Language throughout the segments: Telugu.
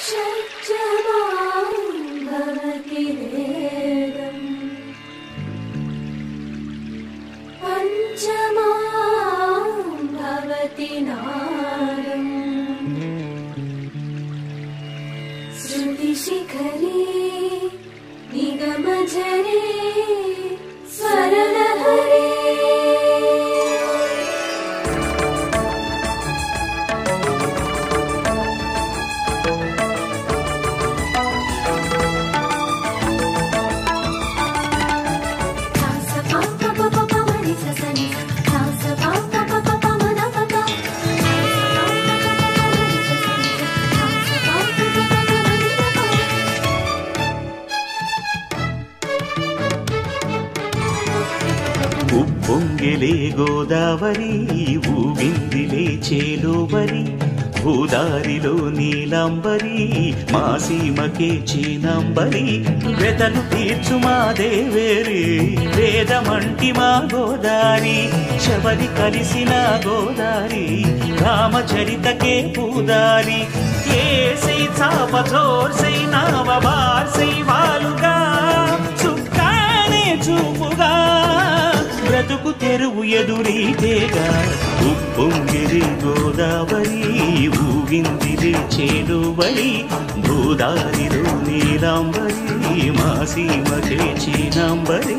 षट्जमां भवति वेदम् पञ्चमां भवति नादम् श्रुतिशिखरे निगमझरे स्वरलहरे ఉప్పొంగిలే గోదావరి ఊగిందిలే చేలోబరి భూదారిలో నీలాంబరి మా సీమకే చీనాంబరి వెతలు తీర్చు మా దేవేరి వేదమంటి మా గోదారి శబరి కలిసిన గోదారి రామచరితకే పూదారి ఏసై చాపచోర్సై నావబార్సై వాలుగా చుక్కానే చూపుగా బ్రతుకు తెరువు ఎదురీతేగా ఉప్పొంగిరి గోదావరి ఊగిందిలే చేలోబరి భూదారిలో నీలాంబరి మా సీమకే చీనాంబరి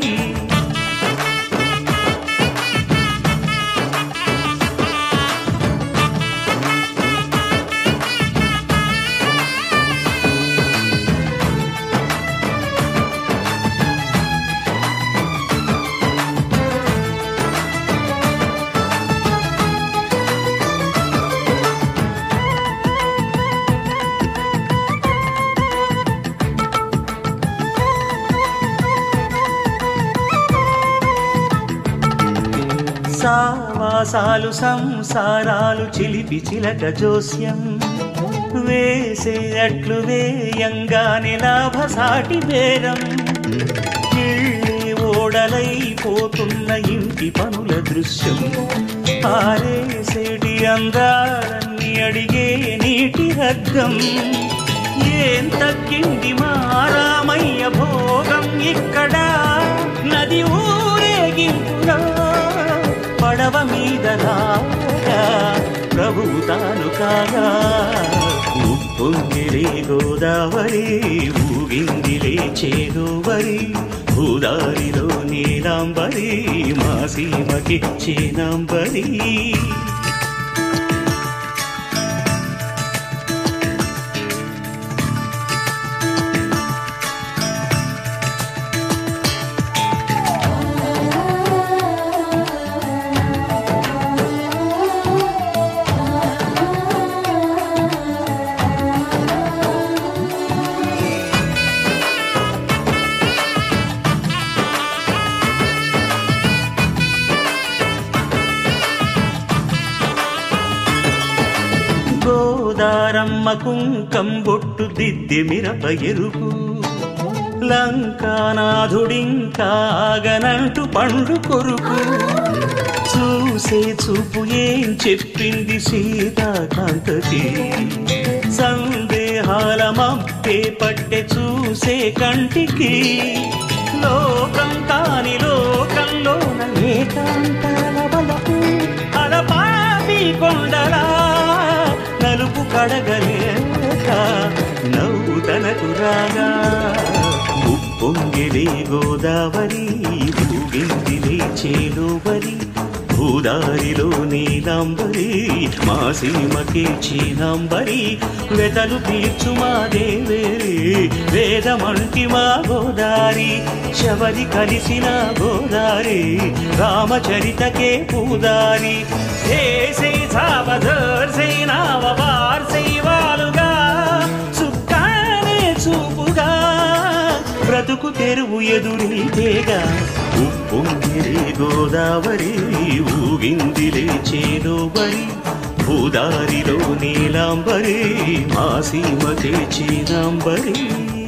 సావాసాలు సంసారాలు చిలిపి చిలక జోస్యం వేసే అట్లు వేయంగానే లాభసాటి బేరం ఇళ్ళే ఓడలైపోతున్న ఇంటి పనుల దృశ్యం ఆరేసేటి అందాలన్నీ అడిగే నీటి హద్దం ఏం తగ్గింది మా రామయ్య భోగం ఇక్కడ నది ఊరేగింపులో పడవ మీద రాగా ప్రభువు తాను కాగా ఉప్పొంగిలే గోదావరి ఊగిందిలే చేలోబరి భూదారిలో నీలాంబరి మా సీమకి చీనాంబరి గోదారమ్మ కుంకం బొట్టు దిద్ది మిరప ఎరుపు లంకానాథుడింకాగనంటూ పండు కొరుకు చూసే చూపు ఏం చెప్పింది సీతాకాంతకి సందేహాల మప్పే పట్టె చూసే కంటికి లోకం కాని లోకంలోన ఏకాంతాల బలపు అలపాపి కొండలా నలుపు కడగలేక నవ్వు తనకు రాగా ఉప్పొంగిలే గోదావరి ఊగిందిలే చేలోబరి భూదారిలో నీలాంబరి మా సీమకే చీనాంబరి వెతలు తీర్చు మా దేవేరి వేదమంటి మా గోదారి శబరి కలిసిన గోదారి రామచరితకే పూదారి ఏసై చావధర్సై నావబార్సై వాలుగా చుక్కానే చూపుగా బ్రతుకు తెరువు ఎదురీతేగా ఉప్పొంగిలే గోదావరి ఊగిందిలే చేలోబరి భూదారిలో నీలాంబరి మా సీమకే చీనాంబరి